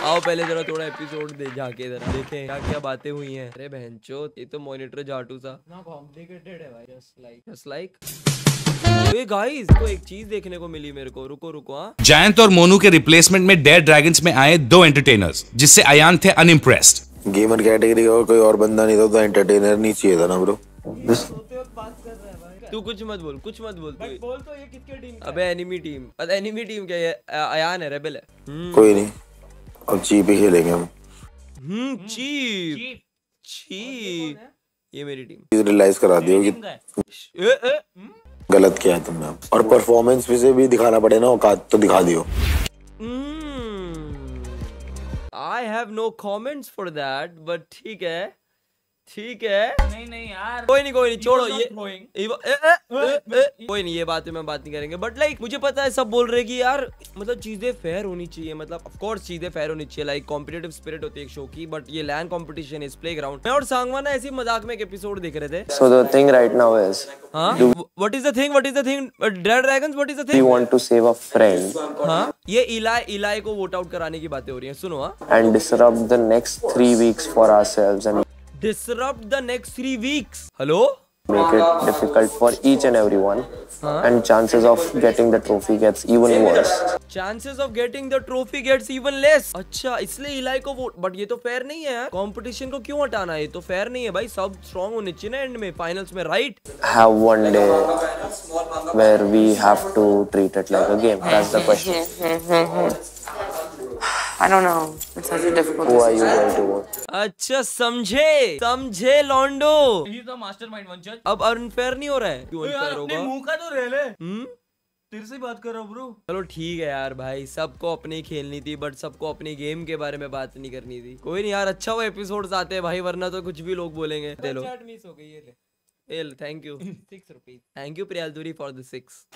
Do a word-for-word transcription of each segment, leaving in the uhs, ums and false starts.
आओ पहले जरा थोड़ा एपिसोड दे जाके जरा देखें क्या क्या बातें हुई हैं। अरे बहनचोद ये तो मॉनिटर जाटू सा ना कॉम्प्लिकेटेड है भाई, जस्ट लाइक जस्ट लाइक ये गाइस को एक चीज देखने को मिली मेरे को। रुको रुको हाँ, जायंट और मोनू के रिप्लेसमेंट में डेयर ड्रैगन्स में आए दो एंटरटेनर्स, जिससे अयान थे अनइम्प्रेस्ड। गेमर कैटेगरी का और कोई और बंदा नहीं था तो एंटरटेनर नहीं चाहिए था ना ब्रो। तू कुछ मत बोल, कुछ मत बोल तू बोल तो ये किसके टीम का? अबे एनिमी टीम। अरे एनिमी टीम क्या है? अयान है, रेबेल है। कोई नहीं, अब चीप ही खेलेंगे हम। हम्म चीप चीप ये मेरी टीम रियलाइज करा दियो कि गलत किया है तुमने, और परफॉर्मेंस भी से भी दिखाना पड़े ना, औकात तो दिखा दियो। I have no comments for that, but ठीक है ठीक है। नहीं नहीं यार, कोई नहीं कोई नहीं छोड़ो ये ए, ए, ए, ए, कोई नहीं, ये बात में बात नहीं करेंगे। बट लाइक मुझे पता है सब बोल रहे कि यार मतलब चीजें फेयर होनी चाहिए, मतलब ऑफ कोर्स चीजें फेयर होनी चाहिए, लाइक कॉम्पिटिटिव स्पिरिट होती है एक शो की। बट ये लैंड कंपटीशन इज प्लेग्राउंड। मैं और सांगवान ऐसे मजाक में एक एपिसोड देख रहे थे। So the thing right now is, हाँ what is the thing what is the thing dare dragons what is the thing? we want to save a friend हाँ ये इलाई इलाई को वोट आउट कराने की बातें हो रही हैं। सुनो हाँ, and disrupt the next three weeks for ourselves and disrupt the next three weeks. Hello? make it difficult for each and everyone, and chances of getting the trophy gets even worse. Chances of getting the trophy gets even less. अच्छा इसलिए इलाई को vote, but ये तो fair नहीं है। Competition को क्यों हटाना है? ये तो फेयर नहीं है भाई, सब स्ट्रांग होने चाहिए ना एंड में, फाइनल्स में, right? Have one day where we have to treat it like a game. That's the question. I don't know. It's such a difficult Who are you going to vote? अच्छा समझे समझे लॉन्डो, ये तो mastermind वंचर। अब unfair नहीं हो रहा है। क्यों अनफेयर होगा? मुंह का तो रह ले। हम्म तेरे से बात कर रहा हूँ ब्रो। चलो ठीक है यार भाई, सबको अपनी खेलनी थी, बट सबको अपनी गेम के बारे में बात नहीं करनी थी। कोई नहीं यार, अच्छा वो एपिसोड्स आते हैं भाई, वरना तो कुछ भी लोग बोलेंगे। चलो मिस हो गई ये ले L, thank you six rupees, thank you प्रियालदुरी फॉर द सिक्स।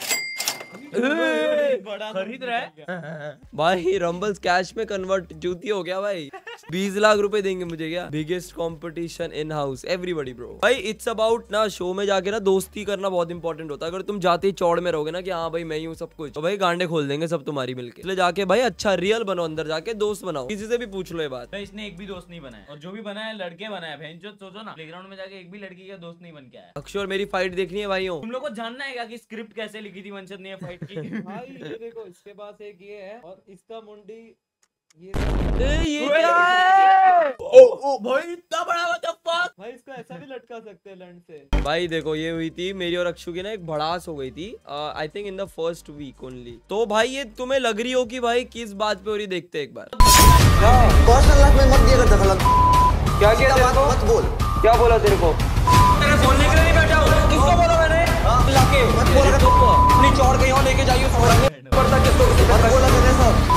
खरीद रहा है भाई रंबल्स कैश में कन्वर्ट जूती हो गया भाई। बीस लाख रुपए देंगे मुझे क्या? Biggest competition in house everybody bro. भाई इट्स अबाउट ना शो में जाके ना दोस्ती करना बहुत इंपॉर्टेंट होता है। अगर तुम जाते ही चौड़ में रहोगे ना कि हाँ भाई मैं ही हूँ सब कुछ, तो भाई गांडे खोल देंगे सब तुम्हारी मिलके। इसलिए जाके भाई अच्छा रियल बनो, अंदर जाके दोस्त बनाओ, किसी से भी पूछ लो ये बात। भाई इसने एक भी दोस्त नहीं बनाया, और जो भी बनाया लड़के बनाया। भैंचोद सोचो ना, प्लेग्राउंड में जाके एक भी लड़की का दोस्त नहीं बन के आया। अक्षर मेरी फाइट देखनी है भाई। तुम लोग को जानना है क्या कि स्क्रिप्ट कैसे लिखी थी वंचद ने फाइट की? भाई ये देखो, इसके पास एक ये है और इसका मुंडी ये ये क्या है? ओ ओ भाई इतना बड़ा व्हाट द फक। भाई इसको ऐसा भी लटका सकते हैं लंड से। भाई देखो ये हुई थी मेरी और अक्षु की ना एक भड़ास हो गई थी, I think in the first week only. तो भाई ये तुम्हें लग रही हो कि भाई किस बात पे हो रही, देखते एक बार। पर्सनल लाइफ में मत दिया कर दखल। क्या किया तेरे को? मत बोल। क्या बोला तेरे को? तेरे बोलने के लिए नहीं बैठा हूं। किसको बोला मैंने? लाके मत बोला कर। अपनी चौड़ कहीं और लेके जाइए, समझ पड़ता किसको मत बोला मैंने सब।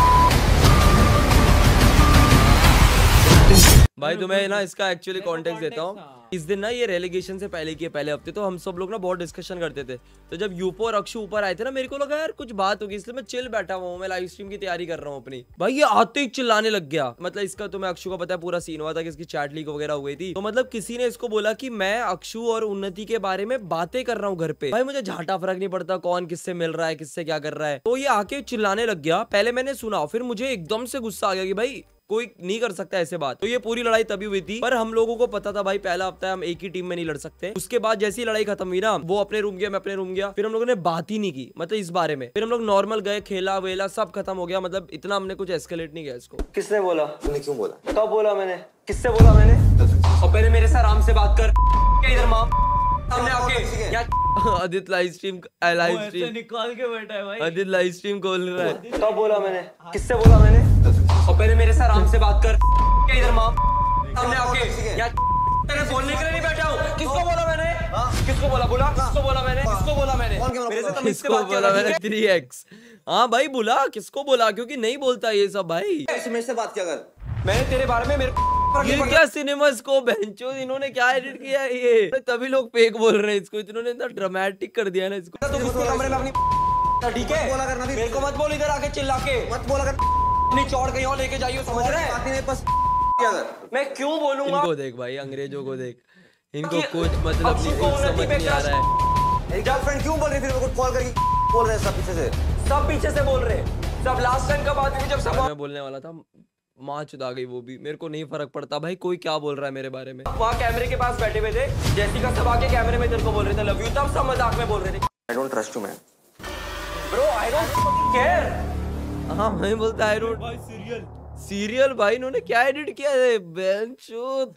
भाई तुम्हें ना इसका एक्चुअली कॉन्टेक्स्ट देता हूँ। इस दिन ना ये रेलीगेशन से पहले की पहले हफ्ते तो हम सब लोग ना बहुत डिस्कशन करते थे। तो जब यूपो और अक्षु ऊपर आए थे ना, मेरे को लगा यार कुछ बात होगी, इसलिए मैं चिल बैठा हुआ हूँ, मैं लाइव स्ट्रीम की तैयारी कर रहा हूँ अपनी। भाई ये आते ही चिल्लाने लग गया। मतलब इसका तुम्हें अक्षु का पता है पूरा सीन हुआ था कि इसकी चैट लीक वगैरह हो गई थी। तो मतलब किसी ने इसको बोला कि मैं अक्षु और उन्नति के बारे में बातें कर रहा हूँ घर पे। भाई मुझे झाटा फर्क नहीं पड़ता कौन किससे मिल रहा है, किससे क्या कर रहा है। तो ये आके चिल्लाने लग गया। पहले मैंने सुना, फिर मुझे एकदम से गुस्सा आ गया कि भाई कोई नहीं कर सकता ऐसे बात। तो ये पूरी लड़ाई तभी हुई थी, पर हम लोगों को पता था भाई पहला हफ्ता है, हम एक ही टीम में नहीं लड़ सकते। उसके बाद जैसी लड़ाई खत्म हुई ना, वो अपने रूम गया, मैं अपने रूम गया, फिर हम लोगों ने बात ही नहीं की मतलब इस बारे में। फिर हम लोग नॉर्मल गए, खेला वेला सब खत्म हो गया, मतलब इतना हमने कुछ एस्केलेट नहीं किया इसको। किसने बोला? तूने क्यों बोला? कब बोला मैंने? किससे बोला मैंने? और पहले मेरे से आराम से बात कर। क्या इधर माँ सामने आके या Aditya live stream live stream निकाल के बैठा है भाई। आदित्य लाइव स्ट्रीम खोल रहा है। कब बोला मैंने? किससे बोला मैंने? और पहले मेरे से आराम से बात कर। क्या इधर माँ सामने आके या तेरे बोलने के लिए नहीं बैठा हूँ। किसको बोला मैंने? किसको बोला? बोला किसको बोला मैंने? किसको बोला मैंने? मेरे से तमीज से बात बोला मैंने थ्री एक्स। हाँ भाई बोला, किसको बोला? क्योंकि नहीं बोलता ये सब भाई। मेरे से बात क्या कर? मैंने तेरे बारे में मेरे ये क्या सिनेमा स्कोप बेंचो, इन्होंने क्या एडिट किया है ये? तभी लोग फेक बोल रहे हैं इसको, इन्होंने इतना ड्रामेटिक कर दिया ना इसको। तो किसके कमरे में अपनी ठीक है बोला करना भी मेरे को मत बोल इधर आके चिल्ला के। मत बोला कर। अपनी चौड़ कहीं और लेके जाइए, समझ रहे हैं? बात ही नहीं बस क्या कर। मैं क्यों बोलूंगा? इनको देख भाई, अंग्रेजों को देख, इनको कुछ मतलब नहीं, समझ नहीं आ रहा है। गर्लफ्रेंड क्यों बोल रही? फिर मेरे को कॉल करके बोल रहे हैं सब पीछे से। सब पीछे से बोल रहे हैं सब। लास्ट टाइम का बात हुई जब सब मैं बोलने वाला था माँ चुदा गई वो भी, मेरे को नहीं फर्क पड़ता भाई कोई क्या बोल रहा है मेरे बारे में। वहाँ कैमरे के पास बैठे हुए थे, जैसिका सब आके कैमरे में तेरे को बोल रहे थे लव यू, तब सब मजाक में बोल रहे थे I don't trust you, man. Bro I don't care. हाँ मैं बोलता है रूट भाई सीरियल सीरियल भाई इन्होंने क्या एडिट किया है बेंचोद।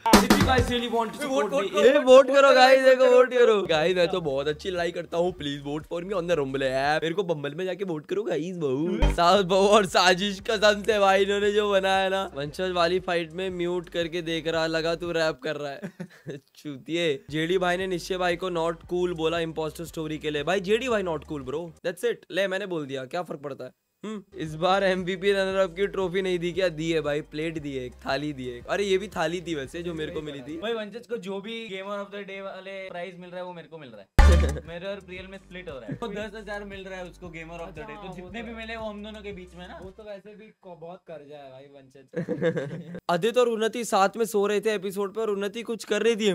वोट करो गाइस, देखो वोट करो गाइस, मैं तो बहुत अच्छी लाइक करता हूँ, please vote for me on the Rumble app. मेरे को बम्बल में जाके वोट करो गाइस। बहू साउथ बहू और साजिश कसम से भाई इन्होंने जो बनाया ना, वंशज वाली फाइट में म्यूट करके देख रहा, लगा तू रैप कर रहा है चूतिए। जेडी भाई ने निश्चय भाई को नॉट कूल बोला इम्पोस्टर स्टोरी के लिए। भाई जेडी भाई not cool bro, that's it. ले मैंने बोल दिया, क्या फर्क पड़ता है। हम्म इस बार एमवीपी रनर अप की ट्रॉफी नहीं दी क्या? दी है भाई, प्लेट दी है, एक थाली दी है। अरे ये भी थाली थी वैसे जो मेरे को मिली थी। भाई वंचज को जो भी गेमर ऑफ द डे वाले प्राइज मिल रहा है वो मेरे को मिल रहा है। मेरे और प्रियल में स्प्लिट हो रहा है। तो दस हजार मिल रहा है उसको गेमर ऑफ द डे, तो जितने भी मिले वो हम दोनों के बीच में ना। वो तो वैसे भी बहुत कर्जा है भाई वंचज। आदित्य और उन्नति साथ में सो रहे थे एपिसोड पे और उन्नति कुछ कर रही थी।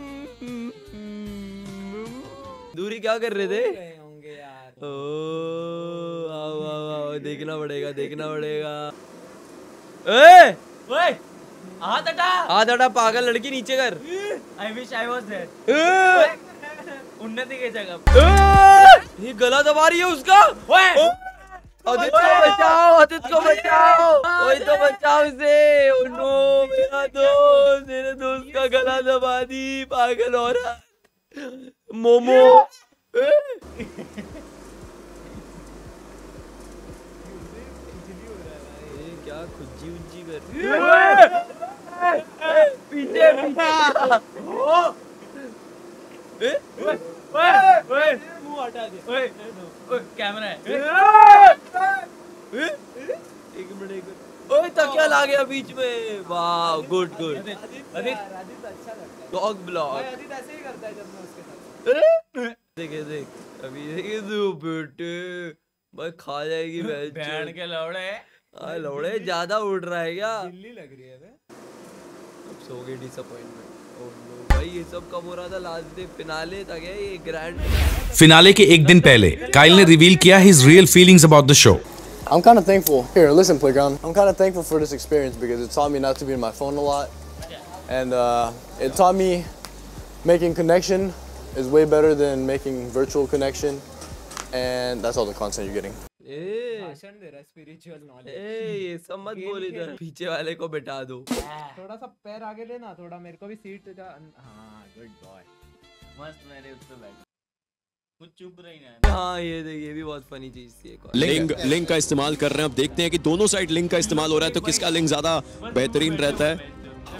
दूरी क्या कर रहे थे? ओ आओ आओ आओ, देखना पड़ेगा देखना पड़ेगा। ए ओए हाथ हटा, हाथ हटा पागल लड़की, नीचे कर। I wish I was there. Unnati के जगह ये गला दबा रही है उसका। ओए आदित्य को बचाओ, आदित्य को बचाओ, ओए तो बचाओ इसे। ओ नो मेरा दोस्त, मेरे दोस्त का गला दबा दी पागल औरत। मोमो क्या खुज्जी उज्जी कर पीछे मुंह हटा दे। कैमरा है। एक मिनट एक मिनट। ओए तकिया ला गया बीच में। वाह गुड गुड। डॉग ब्लॉग ऐसे ही करता है जब मैं उसके साथ। देखे देख अभी देखे तू बेटे भाई खा जाएगी बैंड के लौड़े। हाँ लौड़े ज्यादा उड़ रहा है क्या? दिल्ली लग रही है बे। अब सो गई डिसअपॉइंटमेंट। ओह नो भाई ये सब कब हो रहा था? लास्ट डे फिनाले था क्या ये? ग्रैंड फिनाले के एक दिन पहले काइल ने रिवील किया his real feelings about the show. I'm kind of thankful. Here, listen, Playground. I'm kind of thankful for this experience because it taught me not to be on my phone a lot, and uh, it taught me making connection is way better than making virtual connection, and that's all the content you're getting. भाषण दे रहा है spiritual knowledge. ए ये सब मत बोल इधर, पीछे वाले को बिठा दो। थोड़ा सा पैर आगे लेना, थोड़ा मेरे को भी सीट का। हाँ गुड बॉय, मस्त मेरे उस पे बैठ। कुछ चुप रही ना। हाँ ये देख ये भी बहुत फनी चीज थी। एक लिंक लिंक का इस्तेमाल कर रहे हैं। अब देखते हैं कि दोनों साइड लिंक का इस्तेमाल हो रहा है तो किसका लिंक ज्यादा बेहतरीन रहता है।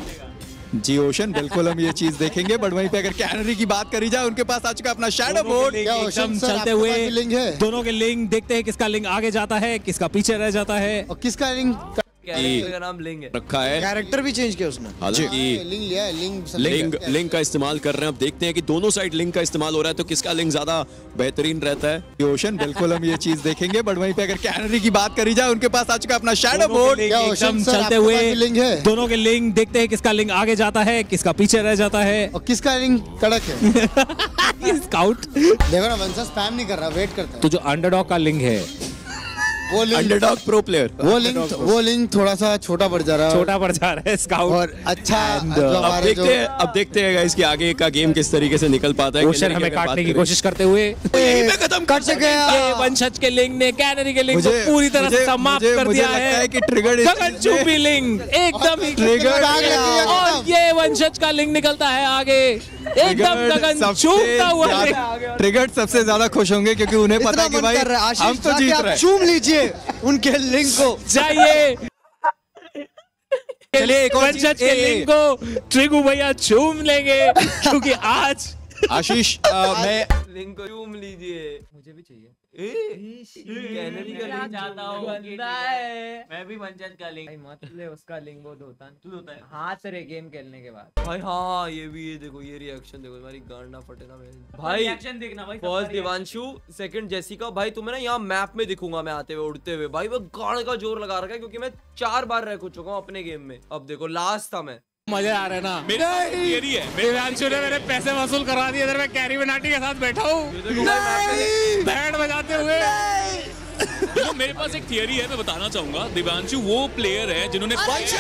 जी ओशन बिल्कुल हम ये चीज देखेंगे, बट वहीं पे अगर कैनरी की बात करी जाए उनके पास आ चुका अपना शैडो बोर्ड। एकदम चलते हुए दोनों के लिंक देखते हैं किसका लिंक आगे जाता है, किसका पीछे रह जाता है और किसका लिंक कैरेक्टर का नाम लिंक है रखा है। कैरेक्टर भी चेंज किया उसने। हालांकि लिंक लिया है, लिंक लिंक लिंक का इस्तेमाल कर रहे हैं। अब देखते हैं कि दोनों साइड लिंक का इस्तेमाल हो रहा है तो किसका लिंक ज्यादा बेहतरीन रहता है। ओशन बिल्कुल हम ये चीज देखेंगे, बट वहीं पे अगर कैनरी की बात करी जाए उनके पास आ चुका अपना शैडो बोर्ड। एकदम चलते हुए दोनों के लिंक देखते हैं किसका लिंक आगे जाता है, किसका पीछे रह जाता है और किसका लिंक कड़क है। स्काउट देखो ना वंशा स्पैम नहीं कर रहा, वेट करता है। तो जो अंडरडॉग का लिंक है वो अंडरडॉग प्रो प्लेयर, वो लिंक वो लिंक थोड़ा सा छोटा पड़ जा रहा है, छोटा पड़ जा रहा है स्काउट। और अच्छा अब देखते हैं अब देखते हैं गाइस कि आगे का गेम किस तरीके से निकल पाता है। क्वेश्चन हमें काटने की कोशिश करते हुए खत्म कर सके। ये वंशज के लिंक ने कैनरी के लिंक को पूरी तरह से समाप्त कर दिया है कि ट्रिगर गगनचुंबी लिंक एकदम ही ट्रिगर, और ये वंशज का लिंक निकलता है आगे एकदम गगन चूमता हुआ। ट्रिगर सबसे ज्यादा खुश होंगे क्योंकि उन्हें पता है कि भाई हम तो जीत रहे हैं। चूम लीजिए उनके लिंक को, जाइए चलिए वंशज के लिंक को ट्रिगू भैया चूम लेंगे क्योंकि आज आशीष मैं लिंक को चूम लीजिए। मुझे भी चाहिए। कैनरी का लिंक चाहता हूँ गंदा है। मैं भी वंशज का लिंक। मत ले उसका लिंक, वो धोता तू धोता है हाथ रे गेम खेलने के बाद। भाई हाँ ये भी ये देखो ये रिएक्शन देखो, हमारी गांड ना फटे ना भाई। रिएक्शन देखना भाई। First Divanshu, second Jessica. भाई तुम्हें ना यहाँ मैप में दिखूंगा मैं आते हुए उड़ते हुए। भाई वो गांड का जोर लगा रखा है क्योंकि मैं चार बार रह चुका हूँ अपने गेम में। अब देखो लास्ट था मैं। मजे आ रहे हैं ना। मेरा ये है दिव्यांशु ने मेरे पैसे वसूल करवा दिए। इधर मैं कैरी बनाटी के साथ बैठा हूँ बैंड बजाते हुए। देखो मेरे पास एक थियरी है, मैं बताना चाहूंगा। दिव्यांशु वो प्लेयर है जिन्होंने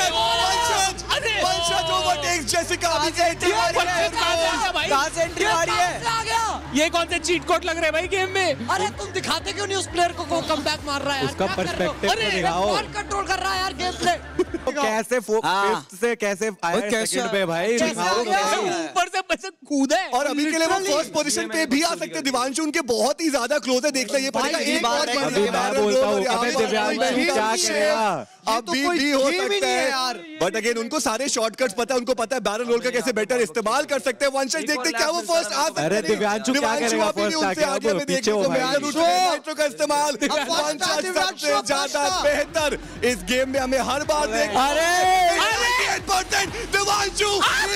ये कौन से चीट कोड लग रहे हैं भाई गेम में? अरे तुम दिखाते क्यों नहीं उस प्लेयर को को कमबैक मार रहा है? उसका पर्सपेक्टिव तो दिखाओ। कौन कंट्रोल कर रहा है यार गेम प्ले? कैसे फिफ्थ से कैसे आया सेकंड पे भाई? ऊपर से पैसे कूदा है और अभी के लिए वो फर्स्ट पोजीशन पे भी आ सकते। दिव्यांशु उनके बहुत ही ज्यादा क्लोज है, देखना ये पड़ेगा। एक और अभी मैं बोलता हूँ अबे दिव्यांशु क्या करेगा? अभी भी हो सकता है यार, बट अगेन उनको सारे शॉर्टकट्स पता है, उनको पता है बैरन रोल का कैसे बेटर इस्तेमाल कर सकते हैं। वन शॉट देखते क्या वो फर्स्ट आ सकते हैं। अरे दिव्यांशु क्या करेगा फर्स्ट आके? अब पीछे हो भाई। नाइट्रो का इस्तेमाल वन शॉट सबसे ज्यादा बेहतर इस गेम में हमें हर बार देख। अरे अठासी परसेंट दिव्यांशु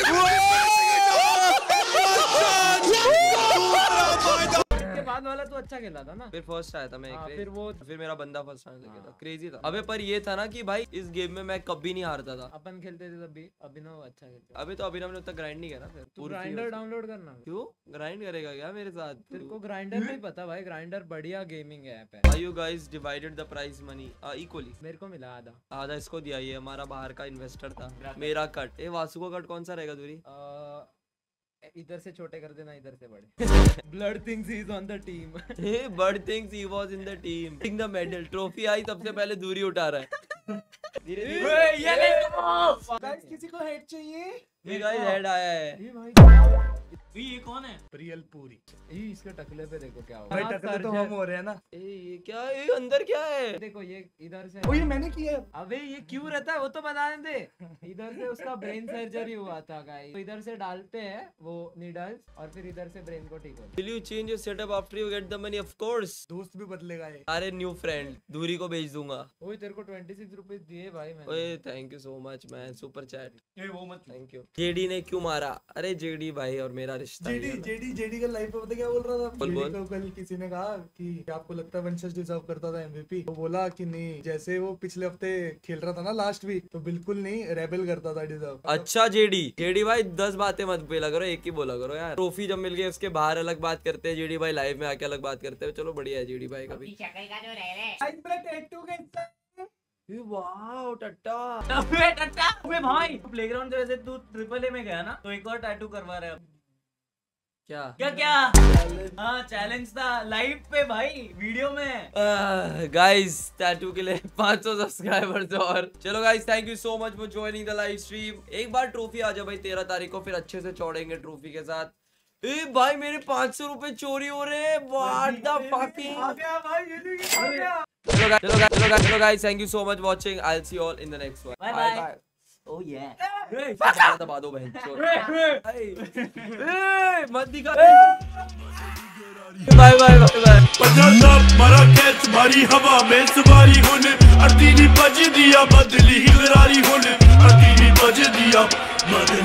बाद वाला तो अच्छा खेला था ना। फिर फर्स्ट आया था मैं हाँ, एक फिर वो फिर मेरा बंदा फर्स्ट आने लगा था। क्रेजी था। अबे पर ये था ना कि भाई इस गेम में मैं कभी नहीं हारता था। अपन खेलते थे तभी। अभिनव अच्छा खेलता। अभी तो अभिनव ने उतना ग्राइंड नहीं करा। फिर तू ग्राइंडर डाउनलोड करना। क्यों ग्राइंड करेगा क्या मेरे साथ? तेरे को ग्राइंडर नहीं पता भाई? ग्राइंडर बढ़िया गेमिंग ऐप है। Are you guys divided the prize money equally? मेरे को मिला आधा। आधा इसको दिया, ये हमारा बाहर का इन्वेस्टर था। मेरा कट ए वासु का कट कौन सा रहेगा दूरी? इधर से छोटे कर देना, इधर से बड़े। Blood things he is on the team. He bird things he was in the team. टिंग द मेडल ट्रॉफी आई सबसे पहले दूरी उठा रहा है। धीरे धीरे ये ले गाइस, किसी को हेड चाहिए? ये गाइस हेड आया है। ये भाई ये कौन है? प्रियल पूरी। ये इसके टकले पे देखो क्या हो भाई, टकले तो हम हो रहे हैं ना। ए ये क्या है? ये अंदर क्या है? देखो ये इधर से। ओ ये मैंने किया। अबे ये क्यों रहता है वो तो बताने दे। इधर से उसका ब्रेन सर्जरी हुआ था गाइस। तो इधर से डालते हैं वो नीडल्स और फिर इधर से ब्रेन को ठीक होता है। Will you change your setup after you get the money? Of course. दोस्त भी बदलेगा ये। अरे न्यू फ्रेंड दूरी को भेज दूंगा। ओए तेरे को छब्बीस रुपए दिए भाई मैंने। ओए thank you so much man, super chat. ये वो मत थैंक यू। जेडी ने क्यों मारा? अरे जेडी भाई और मेरा रिश्ता। जेडी जेडी जेडी का लाइव पे पता क्या बोल रहा था? बोल बोल। को कल किसी ने कहा कि आपको लगता है वंशज डिजर्व करता था एमवीपी? तो बोला कि नहीं, जैसे वो पिछले हफ्ते खेल रहा था ना लास्ट वीक, तो बिल्कुल नहीं, रेबल करता था डिजर्व। अच्छा जेडी जेडी भाई दस बातें मत बोला करो, एक ही बोला करो यार। ट्रॉफी जब मिल गई उसके बाहर अलग बात करते हैं, जेडी भाई लाइव में आके अलग बात करते हैं। चलो बढ़िया है जेडी भाई का भी। वाओ टट्टा। अबे टट्टा अबे भाई प्लेग्राउंड से वैसे तू ट्रिपल ए में गया ना, तो एक और टैटू करवा रहा है। क्या क्या क्या? हाँ चैलेंज था लाइव पे भाई, वीडियो में। गाइस टैटू के लिए पाँच सौ सब्सक्राइबर्स और। चलो guys thank you so much for joining the live stream. एक बार ट्रॉफी आ जाए भाई तेरह तारीख को, फिर अच्छे से चौड़ेंगे ट्रॉफी के साथ। ए भाई मेरे पाँच सौ रुपए चोरी हो रहे हैं। What the fucking. चलो गाइस चलो गाइस चलो गाइस चलो guys thank you so much watching. I will see you all in the next one. Bye bye. Oh yeah. दबा दो बहन चोद। मत दिखा। Bye bye bye. पंजाब मारा कैच मारी हवा में सवारी हुन अड़तीनी बज दिया बदली ही गरारी हुन अड़तीनी बज दिया बदली